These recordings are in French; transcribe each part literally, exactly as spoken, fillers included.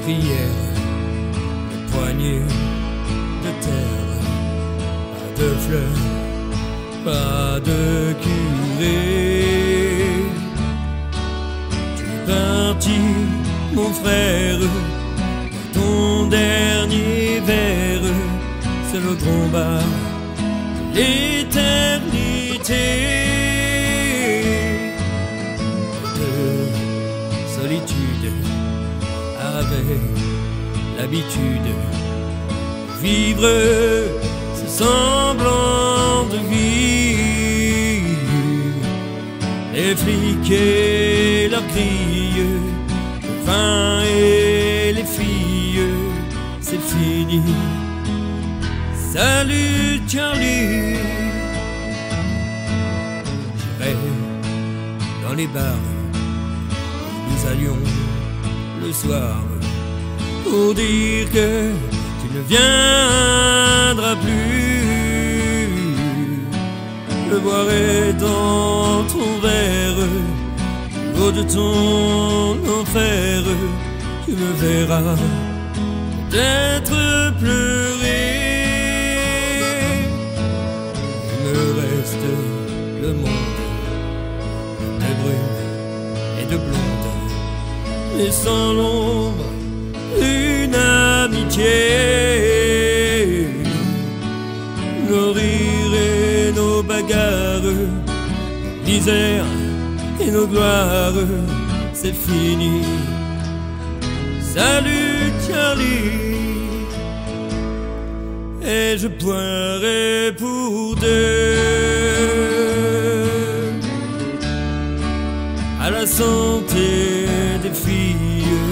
prière, une poignée de terre, pas de fleurs, pas de curé. Tu es parti, mon frère, ton dernier verre, c'est le grand bar de l'éternité. De solitude, avec l'habitude de vivre ce semblant de vie. Les flics et leurs cris, le vin et les filles, c'est fini. Salut Charlie. J'irai dans les bars où nous allions le soir pour dire que tu ne viendras plus. Je boirai dans ton verre, l'eau de ton enfer. Tu me verras peut-être pleurer. Il me reste le monde de brune et de blonde, et sans l'ombre une amitié. Nos rires et nos bagarres, nos misères et nos gloires, c'est fini. Salut Charlie. Et je boirai pour deux à la santé des filles.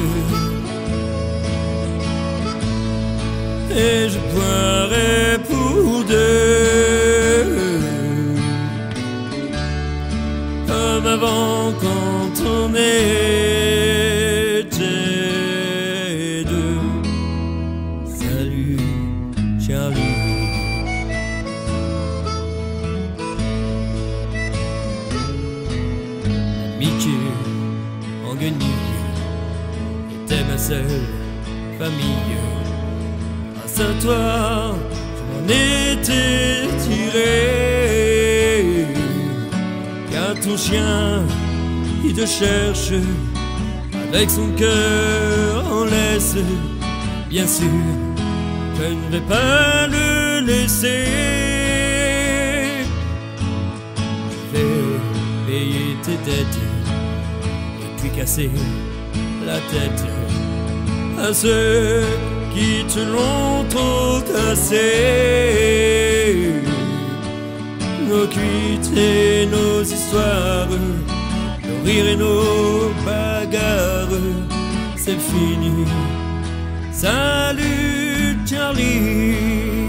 Et je boirai pour deux comme avant quand on était deux. Salut Charlie. L'amitié en guenille était ma seule famille. Grâce à toi, je m'en étais tiré. Car ton chien, il te cherche avec son cœur en laisse. Bien sûr, je ne vais pas le laisser. Je vais payer tes dettes et puis casser la tête à ceux qui te l'ont trop cassé. Nos cuites et nos histoires, nos rires et nos bagarres, c'est fini. Salut Charlie.